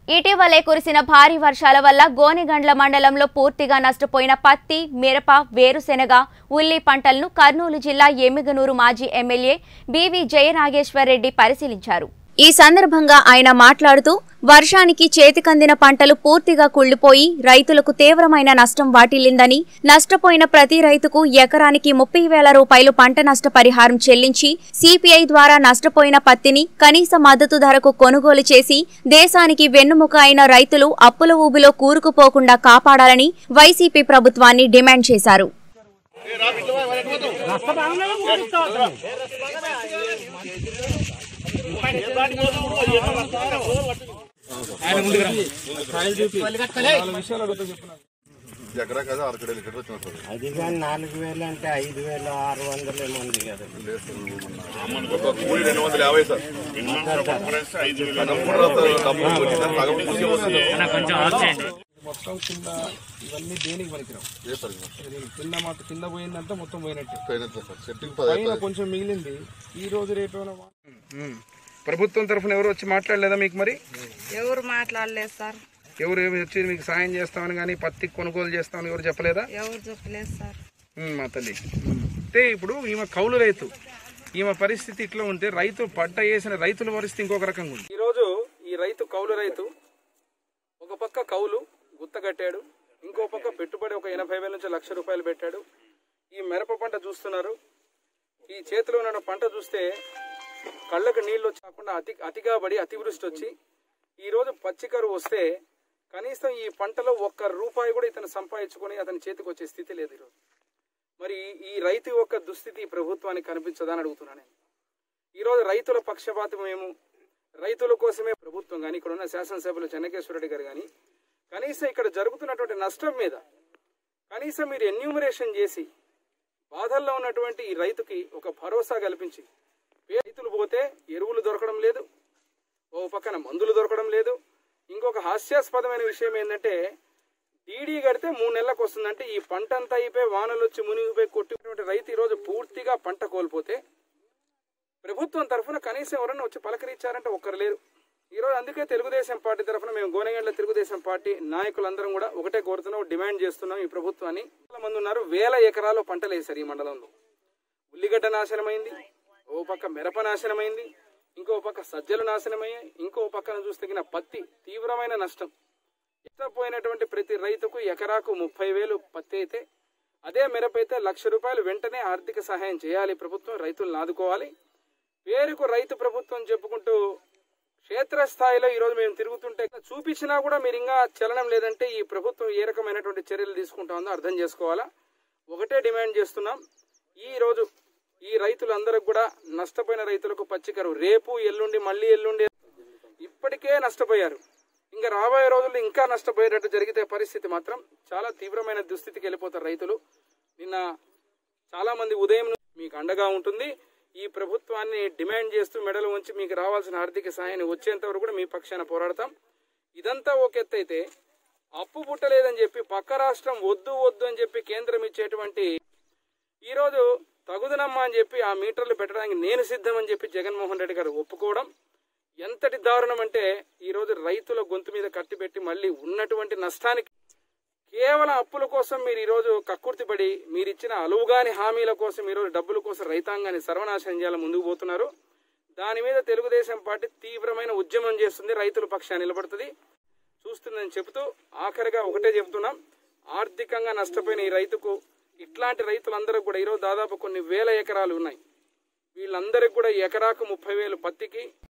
ఇటీవలే కురిసిన భారీ వర్షాల వల్ల గోనెగండ్ల మండలంలో పూర్తిగా నష్టపోయిన పత్తి, మిరప, వేరుశెనగ, ఉల్లి పంటలను కర్నూలు జిల్లా ఎమ్మిగనూరు మాజీ ఎమ్మెల్యే బివి జయనాగేశ్వర్ రెడ్డి పరిశీలించారు. ఈ సందర్భంగా ఆయన మాట్లాడుతూ వర్షానికి చేతికందిన పంటలు పూర్తిగా కుళ్లిపోయి రైతులకు తీవ్రమైన నష్టం వాటిల్లిందని, నష్టపోయిన ప్రతి రైతుకు ఎకరానికి 30,000 రూపాయలు పంట నష్ట పరిహారం చెల్లించి సిపిఐ ద్వారా నష్టపోయిన పత్తిని కనీస మద్దతు ధరకు కొనుగోలు చేసి దేశానికి వెన్నుముక అయిన రైతులు అప్పుల ఊబిలో కూరుకుపోకుండా కాపాడాలని వైసీపీ ప్రభుత్వాన్ని డిమాండ్ చేశారు. ఎకరా కదా 6 లీటర్ వచ్చిన అది కానీ 4,000 అంటే 5,600 ఏముంది కదా. కూలి 250 సార్. మొత్తం కింద ఇవన్నీ దేనికి పనికిరావు. కింద పోయిందంటే మొత్తం పోయినట్టే. కొంచెం మిగిలింది. ఈ రోజు రేపు ప్రభుత్వం తరఫున ఎవరు వచ్చి మాట్లాడలేదా మీకు? మరి ఎవరు మాట్లాడలేదు సార్. ఎవరు వచ్చి మీకు సాయం చేస్తామని కానీ పత్తి కొనుగోలు చేస్తామని ఎవరు చెప్పలేదా? ఎవరు చెప్పలేదు సార్. మా తల్లి అంటే ఇప్పుడు ఈమె కౌలు రైతు, ఈమె పరిస్థితి ఇట్లా ఉంటే రైతు పంట వేసిన రైతుల పరిస్థితి ఇంకొక రకంగా ఉంది. ఈరోజు ఈ రైతు కౌలు రైతు ఒక పక్క కౌలు గుత్తగట్టాడు, ఇంకో పక్క పెట్టుబడి ఒక 80,000 నుంచి 1,00,000 రూపాయలు పెట్టాడు. ఈ మిరప పంట చూస్తున్నారు. ఈ చేతిలో ఉన్న పంట చూస్తే కళ్ళకు నీళ్ళు వచ్చి కాకుండా అతిగా పడి అతివృష్టి వచ్చి ఈరోజు పచ్చికరువు వస్తే కనీసం ఈ పంటలో 1 రూపాయి కూడా ఇతను సంపాదించుకొని అతని చేతికి వచ్చే స్థితి లేదు ఈరోజు. మరి ఈ రైతు యొక్క దుస్థితి ప్రభుత్వానికి కనిపించదని అడుగుతున్నాను నేను. ఈరోజు రైతుల పక్షపాతం మేము, రైతుల కోసమే ప్రభుత్వం కానీ ఇక్కడ ఉన్న శాసనసభ్యులు చెన్నకేశ్వర రెడ్డి గారు కానీ కనీసం ఇక్కడ జరుగుతున్నటువంటి నష్టం మీద కనీసం మీరు ఎన్యూమరేషన్ చేసి బాధల్లో ఉన్నటువంటి ఈ రైతుకి ఒక భరోసా కల్పించి, రైతులు పోతే ఎరువులు దొరకడం లేదు, ఓ పక్కన మందులు దొరకడం లేదు. ఇంకొక హాస్యాస్పదమైన విషయం ఏంటంటే డీడీ కడితే 3 నెలలకు వస్తుందంటే ఈ పంట అంతా అయిపోయి వానలు వచ్చి మునిగిపోయి కొట్టినటువంటి రైతు ఈరోజు పూర్తిగా పంట కోల్పోతే ప్రభుత్వం తరఫున కనీసం ఎవరన్నా వచ్చి పలకరించారంటే ఒక్కరు లేరు ఈరోజు. అందుకే తెలుగుదేశం పార్టీ తరఫున మేము గోనెగండ్ల తెలుగుదేశం పార్టీ నాయకులందరం కూడా ఒకటే కోరుతున్నాం, డిమాండ్ చేస్తున్నాం ఈ ప్రభుత్వాన్ని. చాలా మంది ఉన్నారు, 1000 ఎకరాలు పంటలు వేశారు ఈ మండలంలో. ఉల్లిగడ్డ నాశనమైంది, ఓ పక్క మిరప నాశనమైంది, ఇంకో పక్క సజ్జలు నాశనమయ్యాయి, ఇంకో పక్కన చూస్తే పత్తి తీవ్రమైన నష్టం. నష్టపోయినటువంటి ప్రతి రైతుకు ఎకరాకు 30,000 పత్తి అయితే, అదే మిరప అయితే 1,00,000 రూపాయలు వెంటనే ఆర్థిక సహాయం చేయాలి ప్రభుత్వం, రైతులను ఆదుకోవాలి. పేరుకు రైతు ప్రభుత్వం చెప్పుకుంటూ క్షేత్రస్థాయిలో ఈరోజు మేము తిరుగుతుంటే చూపించినా కూడా మీరు ఇంకా చలనం లేదంటే ఈ ప్రభుత్వం ఏ రకమైనటువంటి చర్యలు తీసుకుంటా ఉందో అర్థం చేసుకోవాలా. ఒకటే డిమాండ్ చేస్తున్నాం, ఈరోజు ఈ రైతులందరికి కూడా నష్టపోయిన రైతులకు పచ్చికరువు రేపు ఎల్లుండి మళ్ళీ ఎల్లుండి ఇప్పటికే నష్టపోయారు, ఇంకా రాబోయే రోజుల్లో ఇంకా నష్టపోయేటట్టు జరిగితే పరిస్థితి మాత్రం చాలా తీవ్రమైన దుస్థితికి వెళ్ళిపోతారు రైతులు. నిన్న చాలా మంది ఉదయం మీకు అండగా ఉంటుంది. ఈ ప్రభుత్వాన్ని డిమాండ్ చేస్తూ మెడలు ఉంచి మీకు రావాల్సిన ఆర్థిక సహాయాన్ని వచ్చేంత వరకు కూడా మీ పక్షాన పోరాడతాం. ఇదంతా ఒక ఎత్తు అయితే అప్పు పుట్టలేదని చెప్పి పక్క రాష్ట్రం వద్దు వద్దు అని చెప్పి కేంద్రం ఇచ్చేటువంటి ఈరోజు తగుదనమ్మా అని చెప్పి ఆ మీటర్లు పెట్టడానికి నేను సిద్ధం అని చెప్పి జగన్మోహన్ రెడ్డి గారు ఒప్పుకోవడం ఎంతటి దారుణం అంటే ఈరోజు రైతుల గొంతు మీద కట్టిపెట్టి మళ్ళీ ఉన్నటువంటి నష్టానికి కేవలం అప్పుల కోసం మీరు ఈరోజు కక్కుర్తిపడి మీరిచ్చిన అలువుగాని హామీల కోసం ఈరోజు డబ్బుల కోసం రైతాంగాన్ని సర్వనాశనం చేయాలని ముందుకు పోతున్నారు. దాని మీద తెలుగుదేశం పార్టీ తీవ్రమైన ఉద్యమం చేస్తుంది, రైతుల పక్షాన్ని నిలబడుతుంది, చూస్తుందని చెబుతూ ఆఖరిగా ఒకటే చెబుతున్నాం, ఆర్థికంగా నష్టపోయిన ఈ రైతుకు ఇట్లాంటి రైతులందరూ కూడా ఈరోజు దాదాపు కొన్ని 1000 ఎకరాలు ఉన్నాయి, వీళ్ళందరికీ కూడా ఎకరాకు 30,000 పత్తికి